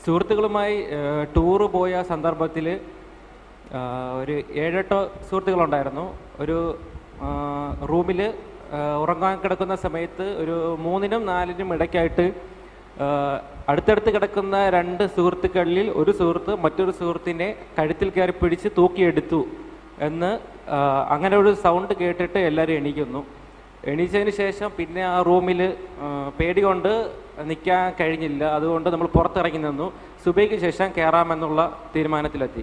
സുഹൃത്തുക്കളുമായി ടൂറ് പോയ സന്ദർഭത്തിൽ ഒരു 7-8 സുഹൃത്തുക്കളുണ്ടായിരുന്നു. ഒരു റൂമിൽ ഉറങ്ങാൻ കിടക്കുന്ന സമയത്ത് ഒരു 3-നും 4-നും ഇടയ്ക്കായിട്ട് അടുത്തടുത്ത് കിടക്കുന്ന 2 സുഹൃത്തുക്കളിൽ ഒരു സുഹൃത്ത് മറ്റൊരു സുഹൃത്തിനെ കഴുത്തിൽ കയറി പിടിച്ച് തൂക്കിയെടുത്തു എന്ന് അങ്ങനെ ഒരു സൗണ്ട് കേട്ടിട്ട് എല്ലാവരും എണീക്കുന്നു. എണീച്ചതിന് ശേഷം പിന്നെ ആ റൂമിൽ പേടി കൊണ്ട് നിൽക്കാൻ കഴിഞ്ഞില്ല. അതുകൊണ്ട് നമ്മൾ പുറത്തിറങ്ങി നിന്നു. സുബൈക്ക് ശേഷം കയറാമെന്നുള്ള തീരുമാനത്തിലെത്തി.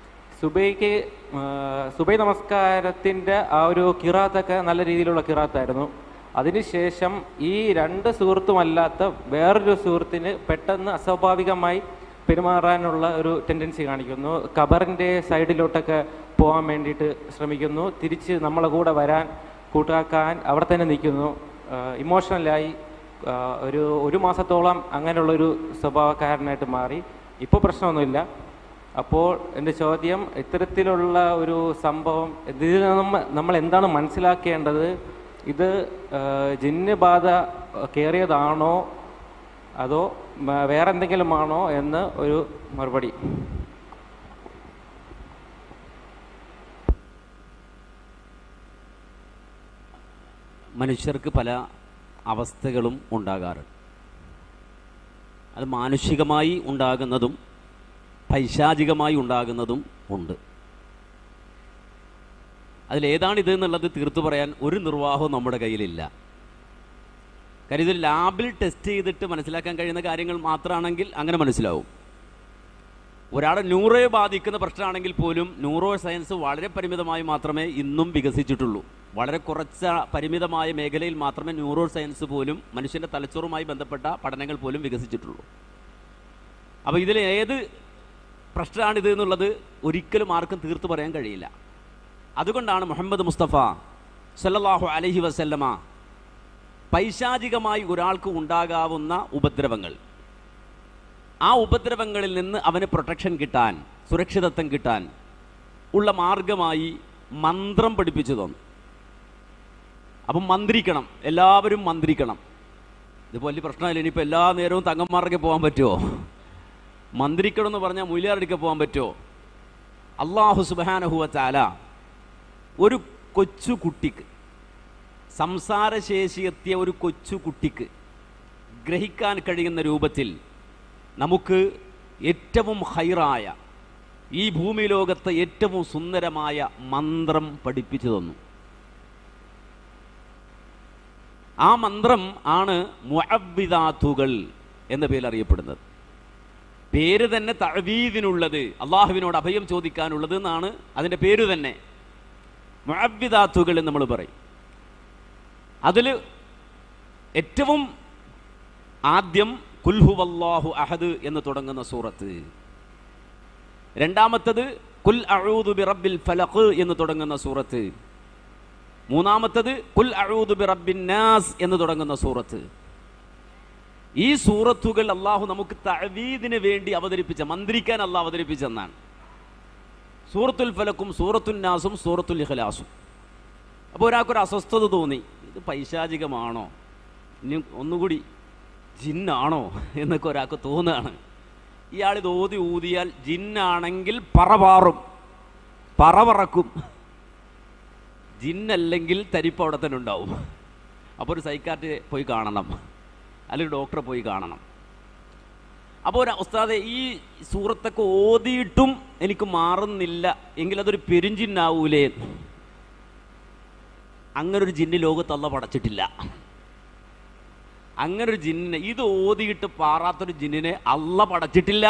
സുബൈ നമസ്കാരത്തിൻ്റെ ആ ഒരു കിറാത്തൊക്കെ നല്ല രീതിയിലുള്ള കിറാത്തായിരുന്നു. അതിനുശേഷം ഈ 2 സുഹൃത്തുമല്ലാത്ത വേറൊരു സുഹൃത്തിന് പെട്ടെന്ന് അസ്വാഭാവികമായി പെരുമാറാനുള്ള ഒരു ടെൻഡൻസി കാണിക്കുന്നു. ഖബറിൻ്റെ സൈഡിലോട്ടൊക്കെ പോകാൻ വേണ്ടിയിട്ട് ശ്രമിക്കുന്നു. തിരിച്ച് നമ്മളെ കൂടെ വരാൻ കൂട്ടാക്കാൻ അവിടെ തന്നെ നിൽക്കുന്നു. ഇമോഷണലായി ഒരു മാസത്തോളം അങ്ങനെയുള്ളൊരു സ്വഭാവക്കാരനായിട്ട് മാറി. ഇപ്പോൾ പ്രശ്നമൊന്നുമില്ല. അപ്പോൾ എൻ്റെ ചോദ്യം, ഇത്തരത്തിലുള്ള ഒരു സംഭവം ഇതിൽ നമ്മൾ എന്താണ് മനസ്സിലാക്കേണ്ടത്? ഇത് ജിന്ന് ബാധ കയറിയതാണോ അതോ വേറെ എന്തെങ്കിലുമാണോ എന്ന് ഒരു മറുപടി. മനുഷ്യർക്ക് പല അവസ്ഥകളും ഉണ്ടാകാറുണ്ട്. അത് മാനുഷികമായി ഉണ്ടാകുന്നതും പൈശാചികമായി ഉണ്ടാകുന്നതും ഉണ്ട്. അതിലേതാണിത് എന്നുള്ളത് തീർത്തു പറയാൻ ഒരു നിർവാഹവും നമ്മുടെ കയ്യിലില്ല. കാര്യം ഇത് ലാബിൽ ടെസ്റ്റ് ചെയ്തിട്ട് മനസ്സിലാക്കാൻ കഴിയുന്ന കാര്യങ്ങൾ മാത്രമാണെങ്കിൽ അങ്ങനെ മനസ്സിലാവും. ഒരാളെ ന്യൂറോയെ ബാധിക്കുന്ന പ്രശ്നമാണെങ്കിൽ പോലും ന്യൂറോ സയൻസ് വളരെ പരിമിതമായി മാത്രമേ ഇന്നും വികസിച്ചിട്ടുള്ളൂ. വളരെ കുറച്ച പരിമിതമായ മേഖലയിൽ മാത്രമേ ന്യൂറോ സയൻസ് പോലും മനുഷ്യൻ്റെ തലച്ചോറുമായി ബന്ധപ്പെട്ട പഠനങ്ങൾ പോലും വികസിച്ചിട്ടുള്ളൂ. അപ്പോൾ ഇതിൽ ഏത് പ്രശ്നമാണിത് എന്നുള്ളത് ഒരിക്കലും ആർക്കും തീർത്തു പറയാൻ കഴിയില്ല. അതുകൊണ്ടാണ് മുഹമ്മദ് മുസ്തഫ സല്ലല്ലാഹു അലൈഹി വസല്ലമ പൈശാചികമായി ഒരാൾക്ക് ഉണ്ടാകാവുന്ന ഉപദ്രവങ്ങൾ, ആ ഉപദ്രവങ്ങളിൽ നിന്ന് അവന് പ്രൊട്ടക്ഷൻ കിട്ടാൻ, സുരക്ഷിതത്വം കിട്ടാൻ ഉള്ള മാർഗമായി മന്ത്രം പഠിപ്പിച്ചു തന്നു. അപ്പം മന്ത്രിക്കണം, എല്ലാവരും മന്ത്രിക്കണം. ഇതിപ്പോൾ വലിയ പ്രശ്നമില്ല. ഇനിയിപ്പോൾ എല്ലാ നേരവും തങ്ങന്മാർക്ക് പോകാൻ പറ്റുമോ? മന്ത്രിക്കണം എന്ന് പറഞ്ഞാൽ മൊയ്ലാറടിക്ക് പോകാൻ പറ്റുമോ? അല്ലാഹു സുബ്ഹാനഹു വ തആല ഒരു കൊച്ചു കുട്ടിക്ക്, സംസാരശേഷി എത്തിയ ഒരു കൊച്ചു കുട്ടിക്ക് ഗ്രഹിക്കാൻ കഴിയുന്ന രൂപത്തിൽ നമുക്ക് ഏറ്റവും ഹൈറായ, ഈ ഭൂമി ലോകത്തെ ഏറ്റവും സുന്ദരമായ മന്ത്രം പഠിപ്പിച്ചു തന്നു. ആ മന്ത്രം ആണ് മുഅവ്വിദാത്തുകൾ എന്ന പേരിൽ അറിയപ്പെടുന്നത്. പേര് തന്നെ തഅവീദിനുള്ളത്, അള്ളാഹുവിനോട് അഭയം ചോദിക്കാനുള്ളത് എന്നാണ് അതിൻ്റെ പേര് തന്നെ. മുഅവ്വിദാത്തുകൾ എന്ന് നമ്മൾ പറയും. അതിൽ ഏറ്റവും ആദ്യം ഖുൽ ഹുവല്ലാഹു അഹദ് എന്ന് തുടങ്ങുന്ന സൂറത്ത്, രണ്ടാമത്തത് ഖുൽ അഊദു ബിറബ്ബിൽ ഫലഖ് എന്ന് തുടങ്ങുന്ന സൂറത്ത്, മൂന്നാമത്തത് ഖുൽ അഊദു ബിറബ്ബിൻ നാസ് എന്ന് തുടങ്ങുന്ന സൂറത്ത്. ഈ സൂറത്തുകൾ അള്ളാഹു നമുക്ക് തഅവീദിന് വേണ്ടി അവതരിപ്പിച്ച, മന്ത്രിക്കാൻ അള്ളാഹു അവതരിപ്പിച്ചെന്നാണ്. സൂറത്തുൽ ഫലക്കും സൂറത്തുൽ നാസും സൂറത്തുൽ ഇഖ്ലാസും. അപ്പോൾ ഒരാൾക്കൊരു അസ്വസ്ഥത തോന്നി, ഇത് പൈശാചികമാണോ, ഇനി ഒന്നുകൂടി ജിന്നാണോ എന്നൊക്കെ ഒരാൾക്ക് തോന്നുകയാണ്. ഇയാളിത് ഓതി ഊതിയാൽ ജിന്നാണെങ്കിൽ പറപാറും, പറക്കും. ജിന്നല്ലെങ്കിൽ തരിപ്പ് അവിടെ തന്നെ ഉണ്ടാവും. അപ്പോൾ ഒരു സൈക്കാട്രിയെ പോയി കാണണം, അല്ലെങ്കിൽ ഡോക്ടറെ പോയി കാണണം. അപ്പോൾ ഒരു ഉസ്താദെ, ഈ സൂറത്തൊക്കെ ഓതിയിട്ടും എനിക്ക് മാറുന്നില്ല എങ്കിൽ അതൊരു പെരുഞ്ചിന്നാവൂലേ? അങ്ങനൊരു ജിന്ന് ലോകത്ത് അല്ലാഹു പടച്ചിട്ടില്ല. അങ്ങനൊരു ജിന്നിനെ, ഇത് ഓതിയിട്ട് പാറാത്തൊരു ജിന്നിനെ അല്ലാഹു പടച്ചിട്ടില്ല.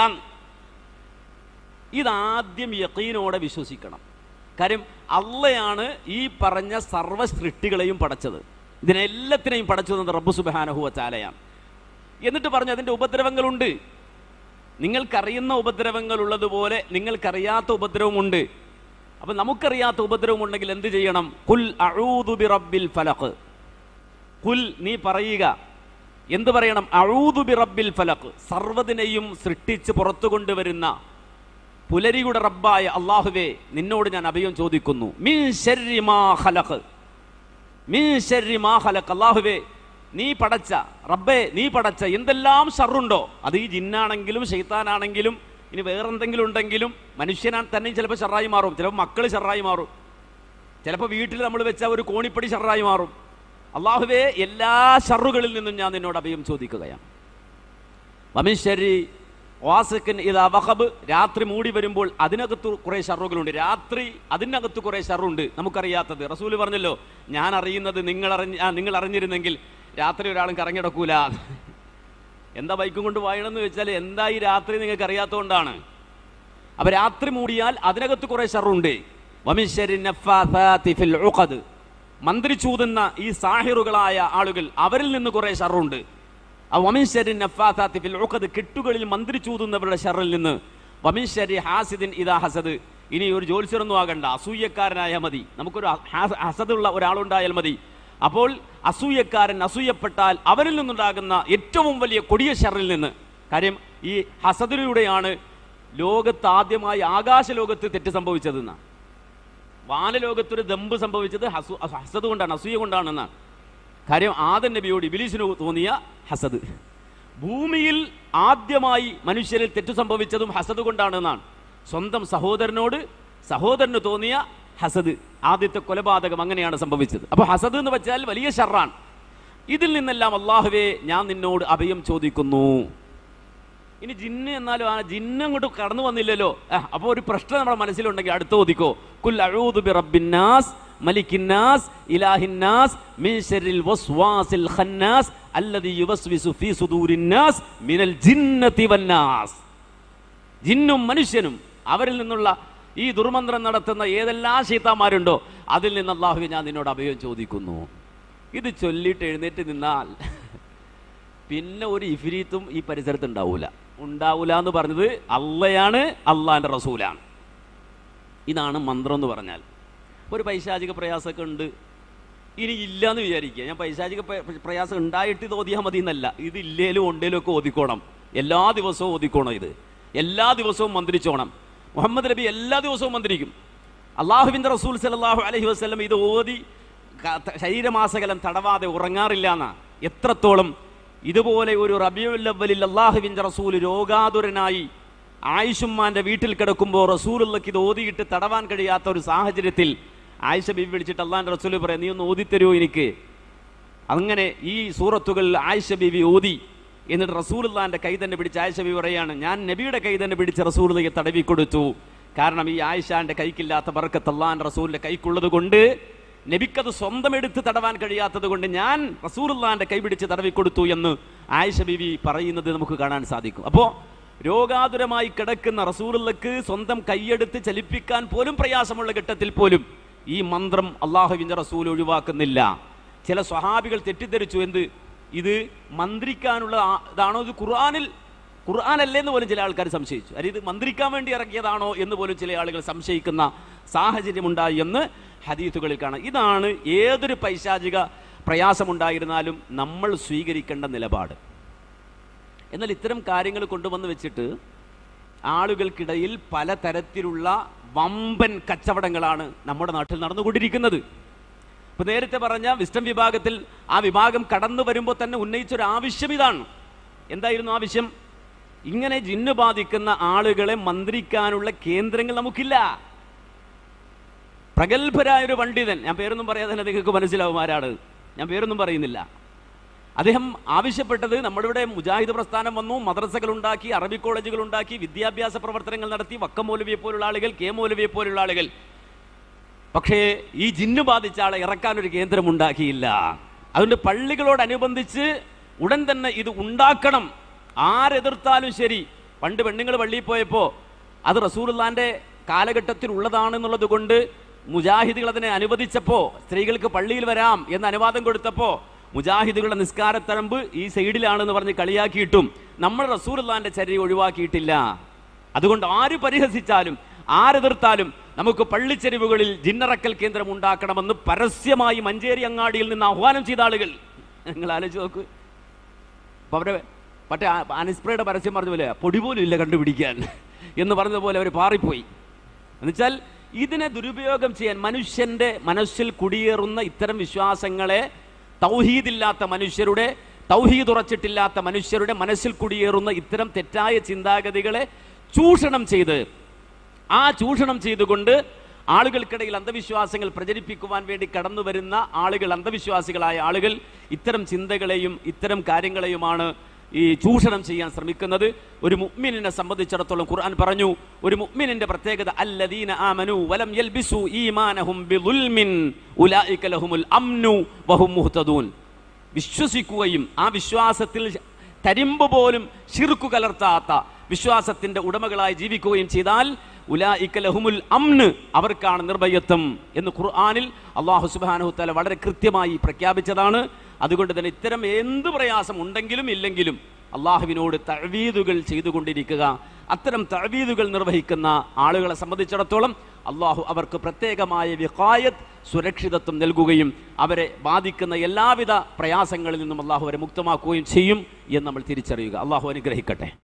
ഇതാദ്യം യഖീനോടെ വിശ്വസിക്കണം. കാര്യം അള്ളയാണ് ഈ പറഞ്ഞ സർവ്വ സൃഷ്ടികളെയും പടച്ചത്. ഇതിനെല്ലാത്തിനെയും പടച്ചത് റബ്ബ് സുബ്ഹാനഹു വ തആലയാണ്. എന്നിട്ട് പറഞ്ഞു അതിൻ്റെ ഉപദ്രവങ്ങളുണ്ട്. നിങ്ങൾക്കറിയുന്ന ഉപദ്രവങ്ങളുള്ളതുപോലെ നിങ്ങൾക്കറിയാത്ത ഉപദ്രവമുണ്ട്. അപ്പം നമുക്കറിയാത്ത ഉപദ്രവം ഉണ്ടെങ്കിൽ എന്ത് ചെയ്യണം? ഖുൽ അഊദു ബിറബ്ബിൽ ഫലഖ്. ഖുൽ, നീ പറയുക. എന്ത് പറയണം? അഊദു ബിറബ്ബിൽ ഫലഖ്, സർവ്വതിനെയും സൃഷ്ടിച്ച് പുറത്തു കൊണ്ടുവരുന്ന പുലരിയുടെ റബ്ബായ അല്ലാഹുവേ, നിന്നോട് ഞാൻ അഭയം ചോദിക്കുന്നു. മിൻ ശർരി മാ ഖലഖ്, മിൻ ശർരി മാ ഖലഖ്. അല്ലാഹുവേ, നീ പടച്ച റബ്ബേ, നീ പടച്ച എന്തെല്ലാം ഷർറുണ്ടോ, അത് ഈ ജിന്നാണെങ്കിലും ശൈത്താനാണെങ്കിലും ഇനി വേറെന്തെങ്കിലും ഉണ്ടെങ്കിലും മനുഷ്യനാണ് തന്നെ ചിലപ്പോൾ ഷർറായി മാറും, ചിലപ്പോൾ മക്കൾ ഷർറായി മാറും, ചിലപ്പോൾ വീട്ടിൽ നമ്മൾ വെച്ച ഒരു കോണിപ്പടി ഷർറായി മാറും. അള്ളാഹുവേ, എല്ലാ ഷർറുകളിൽ നിന്നും ഞാൻ നിന്നോട് അഭയം ചോദിക്കുകയാണ്. വമിൻ ശർരി വാസിഖിൻ ഇദാ വഖബ്, രാത്രി മൂടി വരുമ്പോൾ അതിനകത്ത് കുറേ ഷർറുകളുണ്ട്. രാത്രി അതിനകത്ത് കുറേ ഷർറുണ്ട് നമുക്കറിയാത്തത്. റസൂല് പറഞ്ഞല്ലോ, ഞാൻ അറിയുന്നത് നിങ്ങൾ അറിഞ്ഞിരുന്നെങ്കിൽ രാത്രി ഒരാളും കറങ്ങിടക്കൂല. എന്താ ബൈക്കും കൊണ്ട് വായണമെന്ന് വെച്ചാൽ എന്താ ഈ രാത്രി നിങ്ങൾക്ക് അറിയാത്തതുകൊണ്ടാണ്. അപ്പം രാത്രി മൂടിയാൽ അതിനകത്ത് കുറേ ഷർറുണ്ട്. വമിൻ ശർരി നഫ്ഫാഥാതി ഫിൽ ഉഖദ്, മന്ത്രിച്ചൂതുന്ന ഈ സാഹിറുകളായ ആളുകൾ, അവരിൽ നിന്ന് കുറേ ഷർറുണ്ട്. വമിൻ ശർരി നഫ്ഫാഥാതി ഫിൽ ഉഖദ്, കെട്ടുകളിൽ മന്ത്രിച്ചൂതുന്നവരുടെ ഷർറിൽ നിന്ന്. വമിൻ ശർരി ഹാസിദിൻ ഇദാ ഹസദ്, ഇനി ഒരു ജ്യോത്സ്യരൊന്നും ആകണ്ട, അസൂയക്കാരനായാൽ മതി, നമുക്കൊരു ഹസദുള്ള ഒരാളുണ്ടായാൽ മതി. അപ്പോൾ അസൂയക്കാരൻ അസൂയപ്പെട്ടാൽ അവരിൽ നിന്നുണ്ടാകുന്ന ഏറ്റവും വലിയ കൊടിയ ഷർറിൽ നിന്ന്. കാര്യം ഈ ഹസദിലൂടെയാണ് ലോകത്ത് ആദ്യമായി ആകാശലോകത്ത് തെറ്റ് സംഭവിച്ചതെന്നാണ്. വാനലോകത്തൊരു ദമ്പ് സംഭവിച്ചത് ഹസദ് കൊണ്ടാണ്, അസൂയ കൊണ്ടാണെന്നാണ്. കാര്യം ആദം നബിയോട് ഇബ്ലീസിന് തോന്നിയ ഹസദ്. ഭൂമിയിൽ ആദ്യമായി മനുഷ്യരിൽ തെറ്റു സംഭവിച്ചതും ഹസദ് കൊണ്ടാണെന്നാണ്. സ്വന്തം സഹോദരന് തോന്നിയ ഹസദ്, ആദ്യത്തെ കൊലപാതകം അങ്ങനെയാണ് സംഭവിച്ചത്. അപ്പോൾ ഹസദ് എന്ന് വെച്ചാൽ വലിയ ഷർറാണ്. ഇതിൽ നിന്നെല്ലാം അള്ളാഹുവേ, ഞാൻ നിന്നോട് അഭയം ചോദിക്കുന്നു. ഇനി ജിന്ന് എന്നാലും ആ ജിന്ന് അങ്ങോട്ട് കടന്നു വന്നില്ലല്ലോ. അപ്പോൾ ഒരു പ്രശ്നം നമ്മുടെ മനസ്സിലുണ്ടെങ്കിൽ അടുത്ത് ഓതിക്കോ, കുൽ അഊദു ബിറബ്ബിന്നാസ് മലിക്കിന്നാസ് ഇലാഹിന്നാസ് മിൻ ശർരിൽ വസ്വാസിൽ ഖന്നാസ് അല്ലദീ യുവസ്വിസു ഫീ സുദൂരിന്നാസ് മിനൽ ജിന്നതി വന്നാസ്. ജിന്നും മനുഷ്യനും അവരിൽ നിന്നുള്ള ഈ ദുർമന്ത്രം നടത്തുന്ന ഏതെല്ലാം ശൈത്താന്മാരുണ്ടോ അതിൽ നിന്ന് അല്ലാഹുവേ, ഞാൻ നിന്നോട് അഭയം ചോദിക്കുന്നു. ഇത് ചൊല്ലിയിട്ട് എഴുന്നേറ്റ് നിന്നാൽ പിന്നെ ഒരു ഇഫ്രീത്തും ഈ പരിസരത്ത് ഉണ്ടാവൂല എന്ന് പറഞ്ഞത് അള്ളയാണ്, അള്ളാന്റെ റസൂലാണ്. ഇതാണ് മന്ത്രം എന്ന് പറഞ്ഞാൽ. ഒരു പൈശാചിക പ്രയാസമൊക്കെ ഉണ്ട്, ഇനി ഇല്ലയെന്ന് വിചാരിക്കുക. ഞാൻ പൈശാചിക പ്രയാസം ഉണ്ടായിട്ട് ഇത് ഓതിയാൽ മതി എന്നല്ല, ഇത് ഇല്ലേലും ഉണ്ടേലും ഒക്കെ ഓതിക്കോണം. എല്ലാ ദിവസവും ഓതിക്കോണം. ഇത് എല്ലാ ദിവസവും മന്ത്രിച്ചോണം. മുഹമ്മദ് നബി എല്ലാ ദിവസവും മന്ത്രിക്കും. അള്ളാഹുവിൻ്റെ റസൂൽ സല്ലല്ലാഹു അലൈഹി വസല്ലം ഇത് ഓതി ശരീരമാസകലം തടവാതെ ഉറങ്ങാറില്ല എന്നാ. എത്രത്തോളം ഇതുപോലെ ഒരു റബീഉൽ അവ്വലിൽ അള്ളാഹുവിൻ്റെ റസൂൽ രോഗാതുരനായി ആയിഷുമ്മാൻ്റെ വീട്ടിൽ കിടക്കുമ്പോൾ റസൂലുള്ളാഹിക്ക് ഇത് ഓതിയിട്ട് തടവാൻ കഴിയാത്ത ഒരു സാഹചര്യത്തിൽ ആയിഷ ബീവി വിളിച്ചിട്ട് അള്ളാഹിൻ്റെ റസൂൽ പറയാം, നീ ഒന്ന് ഓതിത്തരുമോ എനിക്ക്. അങ്ങനെ ഈ സൂറത്തുകൾ ആയിഷ ബീവി ഓതി. എന്നിട്ട് റസൂലുള്ളാഹിന്റെ കൈ തന്നെ പിടിച്ച് ആയിഷ ബീവി പറയാണ്, ഞാൻ നബിയുടെ കൈ തന്നെ പിടിച്ച് റസൂലുള്ളാഹിയെ തടവി കൊടുത്തു. കാരണം ഈ ആയിഷാന്റെ കൈക്കില്ലാത്ത ബർക്കത്ത് അള്ളാഹിന്റെ റസൂലിന്റെ കൈക്കുള്ളത് കൊണ്ട്, നബിക്കത് സ്വന്തം എടുത്ത് തടവാൻ കഴിയാത്തത് കൊണ്ട് ഞാൻ റസൂലുള്ളാഹിന്റെ കൈ പിടിച്ച് തടവി കൊടുത്തു എന്ന് ആയിഷ ബീവി പറയുന്നത് നമുക്ക് കാണാൻ സാധിക്കും. അപ്പോൾ രോഗാതുരമായി കിടക്കുന്ന റസൂലുള്ളാഹിക്ക് സ്വന്തം കൈയെടുത്ത് ചലിപ്പിക്കാൻ പോലും പ്രയാസമുള്ള ഘട്ടത്തിൽ പോലും ഈ മന്ത്രം അള്ളാഹുവിൻ്റെ റസൂൽ ഒഴിവാക്കുന്നില്ല. ചില സ്വഹാബികൾ തെറ്റിദ്ധരിച്ചു, എന്ത് ഇത് മന്ത്രിക്കാനുള്ള ഇതാണോ, ഇത് ഖുർആനല്ലേ എന്ന് പോലും ചില ആൾക്കാർ സംശയിച്ചു. അതായത് ഇത് മന്ത്രിക്കാൻ വേണ്ടി ഇറക്കിയതാണോ എന്ന് പോലും ചില ആളുകൾ സംശയിക്കുന്ന സാഹചര്യമുണ്ടായി എന്ന് ഹദീസുകളിൽ കാണാം. ഇതാണ് ഏതൊരു പൈശാചിക പ്രയാസമുണ്ടായിരുന്നാലും നമ്മൾ സ്വീകരിക്കേണ്ട നിലപാട്. എന്നാൽ ഇത്തരം കാര്യങ്ങൾ കൊണ്ടുവന്ന് വെച്ചിട്ട് ആളുകൾക്കിടയിൽ പലതരത്തിലുള്ള വമ്പൻ കച്ചവടങ്ങളാണ് നമ്മുടെ നാട്ടിൽ നടന്നുകൊണ്ടിരിക്കുന്നത്. ഇപ്പൊ നേരത്തെ പറഞ്ഞ വിസ്റ്റം വിഭാഗത്തിൽ ആ വിഭാഗം കടന്നു വരുമ്പോൾ തന്നെ ഉന്നയിച്ചൊരു ആവശ്യം ഇതാണ്. എന്തായിരുന്നു ആവശ്യം? ഇങ്ങനെ ജിന്ന് ബാധിക്കുന്ന ആളുകളെ മന്ത്രിക്കാനുള്ള കേന്ദ്രങ്ങൾ നമുക്കില്ല. പ്രഗത്ഭരായൊരു പണ്ഡിതൻ, ഞാൻ പേരൊന്നും പറയാതെ തന്നെ നിങ്ങൾക്ക് മനസ്സിലാവും ആരാണ്, ഞാൻ പേരൊന്നും പറയുന്നില്ല. അദ്ദേഹം ആവശ്യപ്പെട്ടത്, നമ്മുടെ ഇവിടെ മുജാഹിദ് പ്രസ്ഥാനം വന്നു, മദ്രസകൾ ഉണ്ടാക്കി, അറബി കോളേജുകൾ ഉണ്ടാക്കി, വിദ്യാഭ്യാസ പ്രവർത്തനങ്ങൾ നടത്തി, വക്കം മൗലവിയെ പോലുള്ള ആളുകൾ, കെ മൗലവിയെ പോലുള്ള ആളുകൾ. പക്ഷേ ഈ ജിന്ന് ബാധിച്ച ആളെ ഇറക്കാനൊരു കേന്ദ്രം ഉണ്ടാക്കിയില്ല. അതുകൊണ്ട് പള്ളികളോടനുബന്ധിച്ച് ഉടൻ തന്നെ ഇത് ഉണ്ടാക്കണം. ആരെതിർത്താലും ശരി. പണ്ട് പെണ്ണുങ്ങൾ പള്ളിയിൽ പോയപ്പോൾ അത് റസൂലുള്ളാഹിന്റെ കാലഘട്ടത്തിൽ ഉള്ളതാണെന്നുള്ളത് കൊണ്ട് മുജാഹിദുകൾ അതിനെ അനുവദിച്ചപ്പോൾ, സ്ത്രീകൾക്ക് പള്ളിയിൽ വരാം എന്ന് അനുവാദം കൊടുത്തപ്പോൾ മുജാഹിദുകളുടെ നിസ്കാരത്തഴമ്പ് ഈ സൈഡിലാണെന്ന് പറഞ്ഞ് കളിയാക്കിയിട്ടും നമ്മൾ റസൂലുള്ളാഹിന്റെ ചര്യ ഒഴിവാക്കിയിട്ടില്ല. അതുകൊണ്ട് ആര് പരിഹസിച്ചാലും ആരെതിർത്താലും നമുക്ക് പള്ളിച്ചെരിവുകളിൽ ജിന്നറക്കൽ കേന്ദ്രം ഉണ്ടാക്കണമെന്ന് പരസ്യമായി മഞ്ചേരി അങ്ങാടിയിൽ നിന്ന് ആഹ്വാനം ചെയ്ത ആളുകൾ നിങ്ങൾ ആലോചിച്ച് നോക്ക്. അപ്പോൾ അവരെ മറ്റേ അനിസ്പ്രയുടെ പരസ്യം പറഞ്ഞ പോലെ പൊടി പോലും ഇല്ല കണ്ടുപിടിക്കാൻ എന്ന് പറഞ്ഞതുപോലെ അവർ പാറിപ്പോയി. എന്നുവെച്ചാൽ ഇതിനെ ദുരുപയോഗം ചെയ്യാൻ, മനുഷ്യൻ്റെ മനസ്സിൽ കുടിയേറുന്ന ഇത്തരം വിശ്വാസങ്ങളെ തൗഹീദില്ലാത്ത മനുഷ്യരുടെ, തൗഹീദ് ഉറച്ചിട്ടില്ലാത്ത മനുഷ്യരുടെ മനസ്സിൽ കുടിയേറുന്ന ഇത്തരം തെറ്റായ ചിന്താഗതികളെ ചൂഷണം ചെയ്തുകൊണ്ട് ആളുകൾക്കിടയിൽ അന്ധവിശ്വാസങ്ങൾ പ്രചരിപ്പിക്കുവാൻ വേണ്ടി കടന്നു വരുന്ന ആളുകൾ, അന്ധവിശ്വാസികളായ ആളുകൾ ഇത്തരം ചിന്തകളെയും ഇത്തരം കാര്യങ്ങളെയുമാണ് ഈ ചൂഷണം ചെയ്യാൻ ശ്രമിക്കുന്നത്. ഒരു മുഅ്മിനിനെ സംബന്ധിച്ചിടത്തോളം ഖുർആൻ പറഞ്ഞു, ഒരു മുഅ്മിനിന്റെ പ്രത്യേകത അല്ലദീന ആമനു വലം യൽബിസു ഈമാനഹും ബിദുൽമിൻ ഉലൈക ലഹുമുൽ അംനു വഹും മുഹ്തദൂൻ. വിശ്വസിക്കുകയും ആ വിശ്വാസത്തിൽ തരിമ്പ് പോലും ശിർക്ക് കലർത്താത്ത വിശ്വാസത്തിന്റെ ഉടമകളായി ജീവിക്കുകയും ചെയ്താൽ ഉലൈക ലഹുമുൽ അംന്, അവർക്കാണ് നിർഭയത്വം എന്ന് ഖുർആനിൽ അല്ലാഹു സുബ്ഹാനഹു വതആല വളരെ കൃത്യമായി പ്രഖ്യാപിച്ചതാണ്. അതുകൊണ്ട് തന്നെ ഇത്തരം എന്ത് പ്രയാസം ഉണ്ടെങ്കിലും ഇല്ലെങ്കിലും അള്ളാഹുവിനോട് തഅ്വീദുകൾ ചെയ്തുകൊണ്ടിരിക്കുക. അത്തരം തഅ്വീദുകൾ നിർവഹിക്കുന്ന ആളുകളെ സംബന്ധിച്ചിടത്തോളം അള്ളാഹു അവർക്ക് പ്രത്യേകമായ വിഖായത്ത്, സുരക്ഷിതത്വം നൽകുകയും അവരെ ബാധിക്കുന്ന എല്ലാവിധ പ്രയാസങ്ങളിൽ നിന്നും അള്ളാഹു അവരെ മുക്തമാക്കുകയും ചെയ്യും എന്ന് നമ്മൾ തിരിച്ചറിയുക. അള്ളാഹു അനുഗ്രഹിക്കട്ടെ.